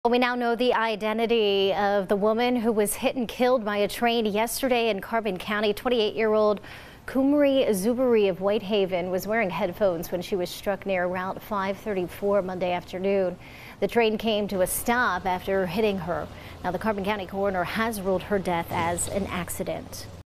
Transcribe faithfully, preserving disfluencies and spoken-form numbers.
We now know the identity of the woman who was hit and killed by a train yesterday in Carbon County. twenty-eight-year-old Kumari Zuberi of Whitehaven was wearing headphones when she was struck near Route five thirty-four Monday afternoon. The train came to a stop after hitting her. Now, the Carbon County coroner has ruled her death as an accident.